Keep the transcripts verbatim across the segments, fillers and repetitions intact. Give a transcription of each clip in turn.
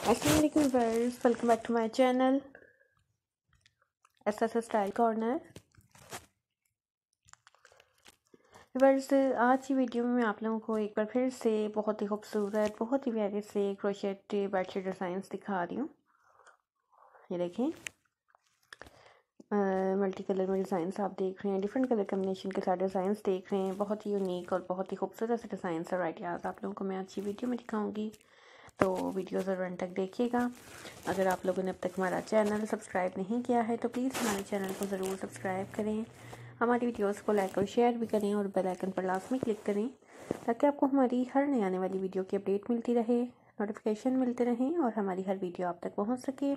अस्सलाम वालेकुम viewers, welcome back to my channel S S style corner. Viewers, आज की वीडियो में मैं आप लोगों को एक बार फिर से बहुत ही खूबसूरत, बहुत ही प्यारे से क्रोशेट बेडशीट डिज़ाइंस दिखा रही हूँ। ये देखें, मल्टी कलर में डिज़ाइंस आप देख रहे हैं, डिफरेंट कलर कम्बिनेशन के साथ डिज़ाइंस देख रहे हैं। बहुत ही यूनिक और बहुत ही खूबसूरत से डिज़ाइंस और आइडियाज़ आप लोगों को मैं आज की वीडियो में दिखाऊंगी, तो वीडियो ज़रूर अंत तक देखिएगा। अगर आप लोगों ने अब तक हमारा चैनल सब्सक्राइब नहीं किया है तो प्लीज़ हमारे चैनल को ज़रूर सब्सक्राइब करें, हमारी वीडियोस को लाइक और शेयर भी करें और बेल आइकन पर लाजमी क्लिक करें ताकि आपको हमारी हर नई आने वाली वीडियो की अपडेट मिलती रहे, नोटिफिकेशन मिलते रहें और हमारी हर वीडियो आप तक पहुँच सके।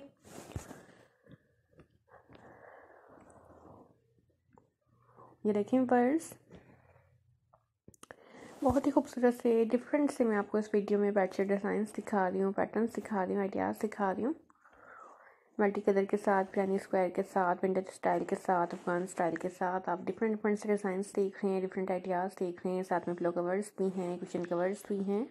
ये देखें बर्ड्स, बहुत ही खूबसूरत से डिफरेंट से मैं आपको इस वीडियो में बेडशीट डिज़ाइंस दिखा रही हूँ, पैटर्न्स दिखा रही हूँ, आइडियाज़ दिखा रही हूँ। मल्टी कलर के साथ, पिरानी स्क्वायर के साथ, विंटेज स्टाइल के साथ, अफगान स्टाइल के साथ आप डिफरेंट डिफरेंट से डिज़ाइंस देख रहे हैं, डिफरेंट आइडियाज़ देख रहे हैं। साथ में पिलो कवर्स भी हैं, कुशन कवर्स भी हैं।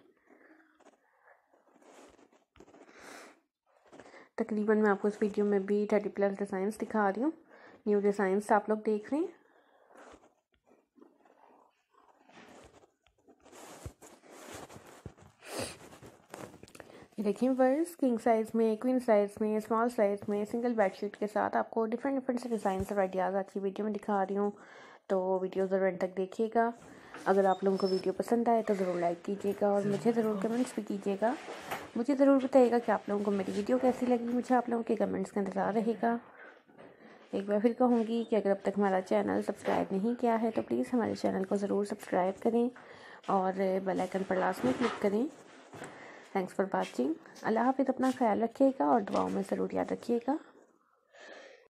तकरीबन मैं आपको इस वीडियो में भी थर्टी प्लस डिज़ाइंस दिखा रही हूँ। न्यू डिज़ाइंस आप लोग देख रहे हैं। देखिए वर्स, किंग साइज़ में, क्वीन साइज़ में, स्मॉल साइज़ में, सिंगल बेडशीट के साथ आपको डिफरेंट डिफरेंट से डिज़ाइंस और आइडियाज़ आज की वीडियो में दिखा रही हूँ, तो वीडियो ज़रूर अंत तक देखिएगा। अगर आप लोगों को वीडियो पसंद आए तो ज़रूर लाइक कीजिएगा और मुझे ज़रूर कमेंट्स भी कीजिएगा। मुझे ज़रूर बताइएगा कि आप लोगों को मेरी वीडियो कैसी लगी। मुझे आप लोगों के कमेंट्स का इंतज़ार रहेगा। एक बार फिर कहूँगी कि अगर अब तक हमारा चैनल सब्सक्राइब नहीं किया है तो प्लीज़ हमारे चैनल को ज़रूर सब्सक्राइब करें और बेल आइकन पर लाजमी क्लिक करें। Thanks for watching. अल्लाह हाफिज़। अपना ख्याल रखिएगा और दुआओं में ज़रूर याद रखिएगा।